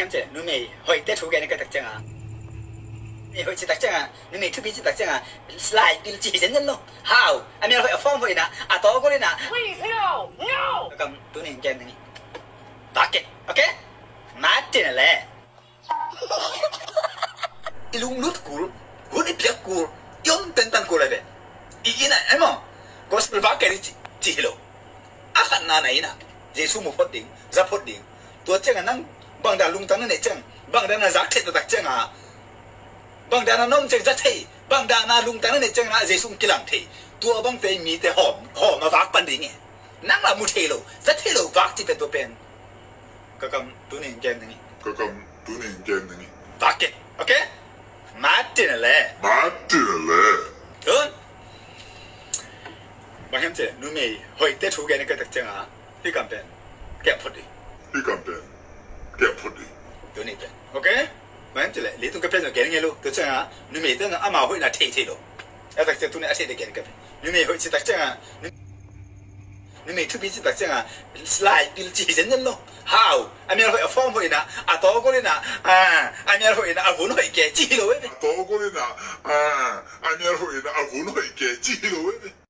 hem che nu me hoi te thu ge ne ka tak chang a me hoi chi tak chang a nu me thu bi chi tak chang a slide bil chi jen jen lo how a me hoi a form hoi na a to ko le na Please, no! No! kam tu ne gen ni tak ke okay ma tin le ilung lut kul huni piak kul yom ten tan kul le ina ai mo gospel ba ke chi hilo a khan na nai na jesu mo phot ding za phot ding tua chang nang bang da lung tan ne chang bang da na za khet tak chang a bang da na nom chang za thei bang da na lung tan ne chang na jesu kilang thei tua bang pe mi te hom ma vak pan ding nang la mu thei lo za thei lo vak chi pe to pen ka kam tu ne gen ni vak ke okay ma tin le Good. Mà em chị, nếu mày hồi tết chú cái này cái đặc trưng à, thì cảm thấy kẹp phật đi. Tôi này bên, ok? Mà em chị lại lấy tung cái bên rồi cái này luôn, tôi chắc à, nếu mày tên là à mà hồi là thề thề luôn. Em đặc trưng tôi này thề để cái, nếu mày hồi chỉ đặc trưng à, nếu mày thứ bí chỉ đặc trưng à, slide bil chỉ dẫn nhân luôn. How? Anh em hồi ở form hồi nè, à to có lên nè, anh em hồi nè, à vốn hồi cái chi rồi ấy. to ko le na anh em hồi na vốn hồi cái chi rồi ấy